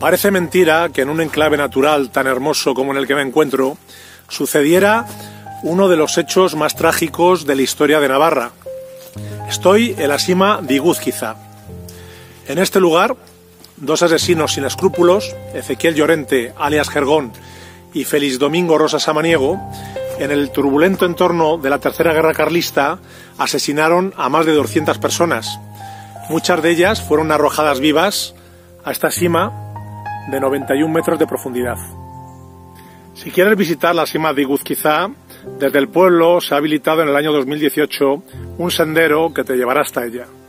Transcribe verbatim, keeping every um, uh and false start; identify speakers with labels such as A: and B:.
A: Parece mentira que en un enclave natural tan hermoso como en el que me encuentro sucediera uno de los hechos más trágicos de la historia de Navarra. Estoy en la cima de Iguzquiza. En este lugar, dos asesinos sin escrúpulos, Ezequiel Llorente, alias Jergón, y Félix Domingo Rosa Samaniego, en el turbulento entorno de la Tercera Guerra Carlista, asesinaron a más de doscientas personas. Muchas de ellas fueron arrojadas vivas a esta cima de noventa y un metros de profundidad. Si quieres visitar la cima de Iguzquiza, desde el pueblo se ha habilitado en el año dos mil dieciocho un sendero que te llevará hasta ella.